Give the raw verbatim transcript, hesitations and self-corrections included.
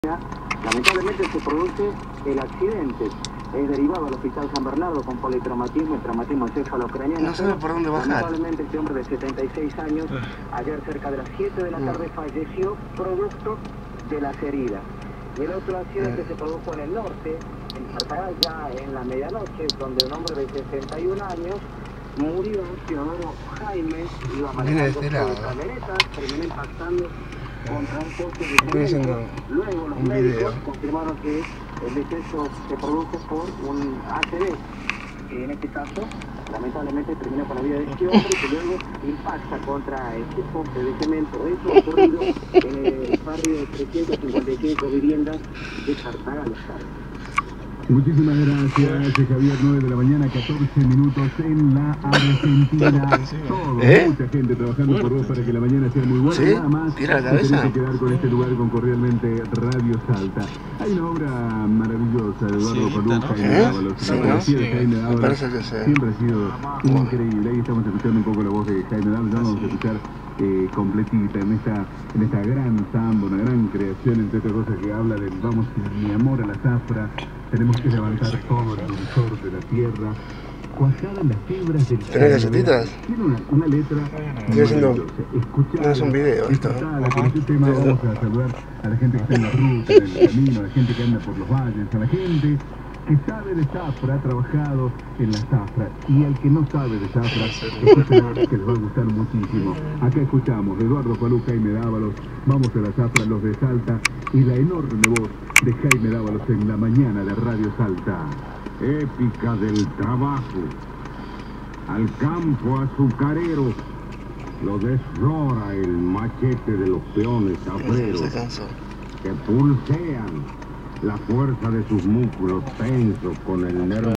Lamentablemente se produce el accidente. Es derivado al hospital San Bernardo con politraumatismo y traumatismo encefalocraneano. No sabe por dónde bajar. Lamentablemente este hombre de setenta y seis años, ayer cerca de las siete de la tarde falleció producto de las heridas. Y el otro accidente se produjo en el norte, en Tartagal, ya en la medianoche, donde un hombre de sesenta y un años murió. Teodoro Jaime iba manejando su camioneta, terminó impactando contra un poste de cemento. Luego los médicos confirmaron que el deceso se produjo por un A C V. En este caso, lamentablemente terminó con la vida de este hombre, que luego impacta contra este poste de cemento. Eso ha ocurrido en el barrio de trescientas cincuenta y cinco viviendas de Tartagal. Muchísimas gracias, Javier. nueve de la mañana, catorce minutos en la Argentina. Todo, ¿Eh? mucha gente trabajando por vos para que la mañana sea muy buena. ¿Sí? Nada más, ¿Tira la cabeza? tenés que quedar con este lugar con Cordialmente Radio Salta. Hay una obra maravillosa de Eduardo Sí, Palú, ¿no? Jaime ¿Eh? Dávalos. Sí, La ¿no? poesía de Sí. Jaime Me Dávalos parece que sí. siempre ha sido increíble. Ahí estamos escuchando un poco la voz de Jaime Dávalos. Ya vamos a escuchar eh, completita en esta, en esta gran samba, una gran creación, entre otras cosas, que habla del vamos, mi amor a la zafra. Tenemos que levantar todo el dulzor de la tierra, cuajada en las fibras del ¿Tenés galletitas? Tiene una, una letra Estoy haciendo- maravillosa. Escuchá, no es un video esto, ¿no? disfrutala, con este tema vamos a saludar a la gente que está en la ruta, en el camino, a la gente que anda por los valles, a la gente que sabe de zafra, ha trabajado en la zafra, y al que no sabe de zafra, escuchen que les va a gustar muchísimo. Acá escuchamos Eduardo Palú, Jaime Dávalos, vamos a la zafra, los de Salta, y la enorme voz de Jaime Dávalos en la mañana de Radio Salta. Épica del trabajo, al campo azucarero, lo desdora el machete de los peones zafreros, Se cansó. que pulsean la fuerza de sus músculos tensos con el nervio.